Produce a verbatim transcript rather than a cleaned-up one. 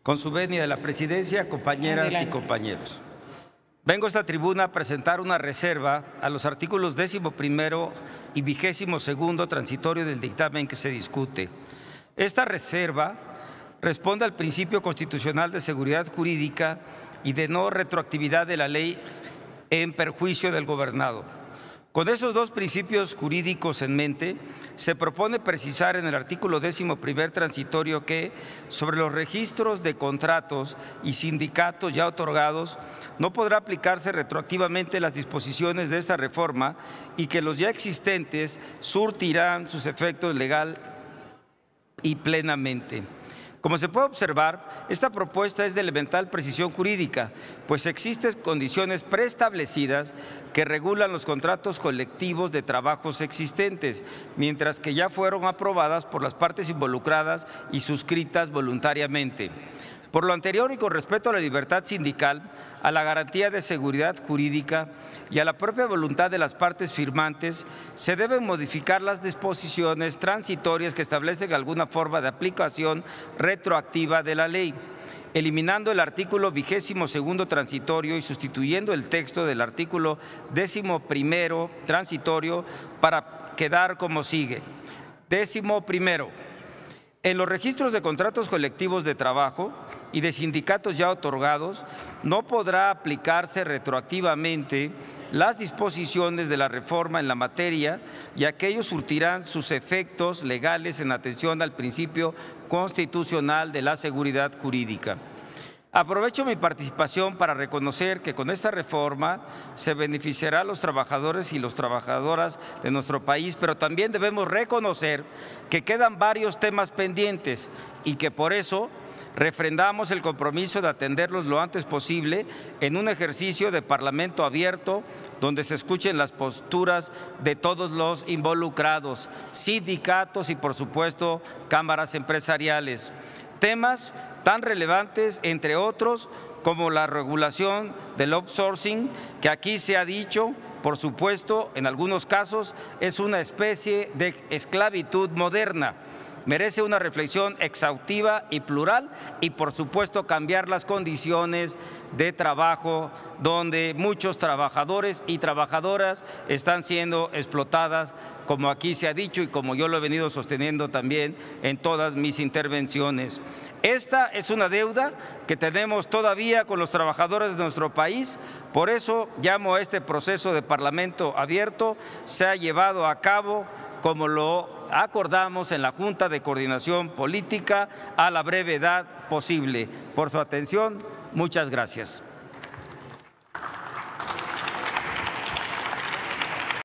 Con su venia de la presidencia, compañeras Adelante. y compañeros. Vengo a esta tribuna a presentar una reserva a los artículos décimo primero y vigésimo segundo transitorio del dictamen que se discute. Esta reserva responde al principio constitucional de seguridad jurídica y de no retroactividad de la ley en perjuicio del gobernado. Con esos dos principios jurídicos en mente, se propone precisar en el artículo décimo primer transitorio que, sobre los registros de contratos y sindicatos ya otorgados, no podrá aplicarse retroactivamente las disposiciones de esta reforma y que los ya existentes surtirán sus efectos legal y plenamente. Como se puede observar, esta propuesta es de elemental precisión jurídica, pues existen condiciones preestablecidas que regulan los contratos colectivos de trabajos existentes, mientras que ya fueron aprobadas por las partes involucradas y suscritas voluntariamente. Por lo anterior y con respecto a la libertad sindical, a la garantía de seguridad jurídica y a la propia voluntad de las partes firmantes, se deben modificar las disposiciones transitorias que establecen alguna forma de aplicación retroactiva de la ley, eliminando el artículo vigésimo segundo transitorio y sustituyendo el texto del artículo décimo primero transitorio para quedar como sigue. Décimo primero. En los registros de contratos colectivos de trabajo y de sindicatos ya otorgados, no podrá aplicarse retroactivamente las disposiciones de la reforma en la materia, ya que ellos surtirán sus efectos legales en atención al principio constitucional de la seguridad jurídica. Aprovecho mi participación para reconocer que con esta reforma se beneficiará a los trabajadores y las trabajadoras de nuestro país, pero también debemos reconocer que quedan varios temas pendientes y que por eso refrendamos el compromiso de atenderlos lo antes posible en un ejercicio de parlamento abierto donde se escuchen las posturas de todos los involucrados, sindicatos y por supuesto cámaras empresariales. Temas tan relevantes, entre otros, como la regulación del outsourcing, que aquí se ha dicho, por supuesto, en algunos casos, es una especie de esclavitud moderna. Merece una reflexión exhaustiva y plural y, por supuesto, cambiar las condiciones de trabajo donde muchos trabajadores y trabajadoras están siendo explotadas, como aquí se ha dicho y como yo lo he venido sosteniendo también en todas mis intervenciones. Esta es una deuda que tenemos todavía con los trabajadores de nuestro país, por eso llamo a este proceso de parlamento abierto, se ha llevado a cabo como lo acordamos en la Junta de Coordinación Política a la brevedad posible. Por su atención, muchas gracias.